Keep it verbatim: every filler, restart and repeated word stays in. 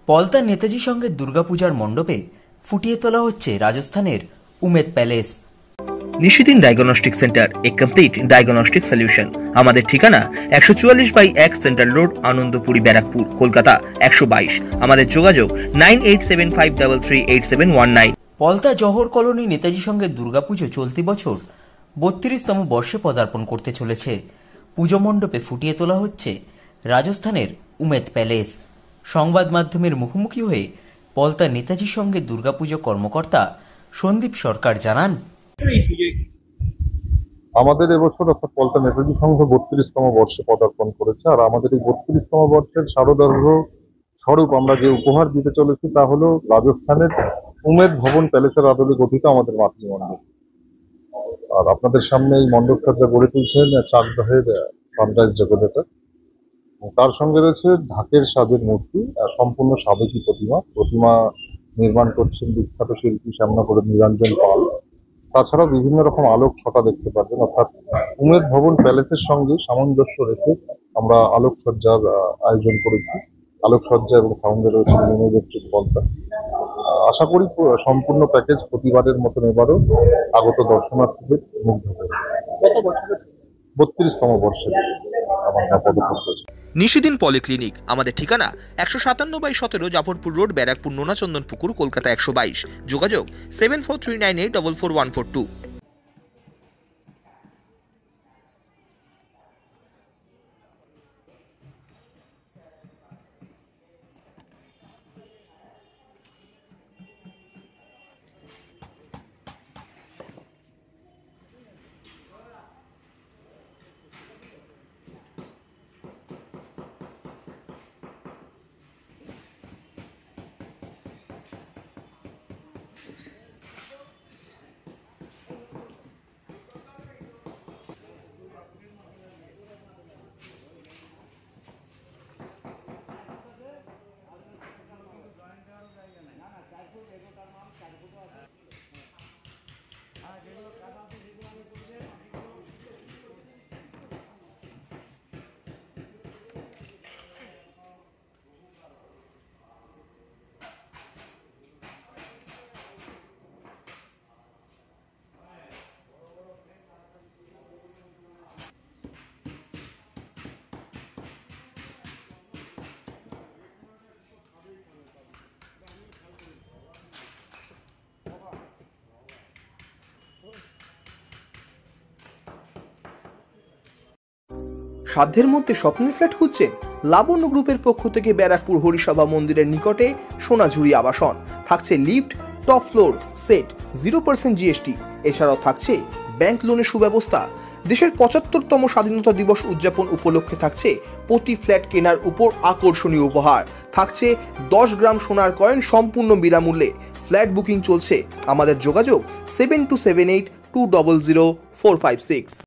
পলতা নেতাজি সঙ্গে দুর্গাপূজার মণ্ডপে ফুটিয়ে তোলা হচ্ছে রাজস্থানের Umaid palace. Nishidin diagnostic centre, a complete diagnostic solution. আমাদের ঠিকানা একশো চুয়াল্লিশ বাই এক সেন্ট্রাল রোড, আনন্দপুরি, ব্যারাকপুর, কলকাতা একশো বাইশ। আমাদের যোগাযোগ nine eight seven five three three eight seven one nine. Palta Jahar colony Netaji সঙ্গে দুর্গাপুজো চলতি বছর বত্রিশতম বর্ষে পদার্পণ করতে চলেছে। পুজো মণ্ডপে ফুটিয়ে তোলা হচ্ছে রাজস্থানের উমেদ প্যালেস। সংবাদ মাধ্যমের মুখোমুখি হয়ে পলতা নেতাজি সঙ্গে দুর্গাপুজো কর্মকর্তা সন্দীপ সরকার জানান, আমাদের এবছর অর্থাৎ পলতা নেতাজি সংঘ বত্রিশতম বর্ষে পদার্পণ করেছে। আর আমাদের এই বত্রিশতম বর্ষের শারদার্ঘ্য স্বরূপ আমরা যে উপহার দিতে চলেছি তা হলো রাজস্থানের উমেদ ভবন প্যালেসের আদলে গঠিত আমাদের মাতৃমণ্ডপ। আর আপনাদের সামনে এই মণ্ডপ সজ্জা গড়ে তুলছেন চাকদহের সানরাইজ ডেকোরেটর। তার সঙ্গে রয়েছে ঢাকের সাজের মূর্তি, সম্পূর্ণ সাবেকি প্রতিমা প্রতিমা নির্মাণ করছেন বিখ্যাত শিল্পী শ্যামনগরের নিরঞ্জন পাল। তাছাড়াও বিভিন্ন রকম আলোক ছটা দেখতে পারবেন। অর্থাৎ উমেদ ভবন প্যালেসের সঙ্গে সামঞ্জস্য রেখে আমরা আলোকসজ্জার আয়োজন করেছি। আলোকসজ্জা এবং সাউন্ডে রয়েছে ইলেকট্রিক পলতা। আশা করি সম্পূর্ণ প্যাকেজ প্রতিবারের মতন এবারও আগত দর্শনার্থীদের মুগ্ধ করবে। বত্রিশতম বর্ষে আমার পদক্ষেপ রয়েছে। নিশিদিন পলিক্লিনিক, আমাদের ঠিকানা একশো সাতান্ন বাই সতেরো, জাফরপুর রোড, ব্যারাকপুর, নোনাচন্দন পুকুর, কলকাতা একশো বাইশ। যোগাযোগ seven four three nine eight double four one four two. সাধ্যের মধ্যে স্বপ্নের ফ্ল্যাট খুঁজছেন? লাবণ্য গ্রুপের পক্ষ থেকে ব্যারাকপুর হরিসভা মন্দিরের নিকটে সোনাঝুরি আবাসন। থাকছে lift, top floor, set, zero percent GST. এছাড়াও থাকছে ব্যাংক লোনের সুব্যবস্থা। দেশের পঁচাত্তরতম স্বাধীনতা দিবস উদযাপন উপলক্ষে থাকছে প্রতি ফ্ল্যাট কেনার উপর আকর্ষণীয় উপহার। থাকছে দশ গ্রাম সোনার কয়েন সম্পূর্ণ বিনামূল্যে। ফ্ল্যাট বুকিং চলছে। আমাদের যোগাযোগ seven two seven eight two double zero four five six.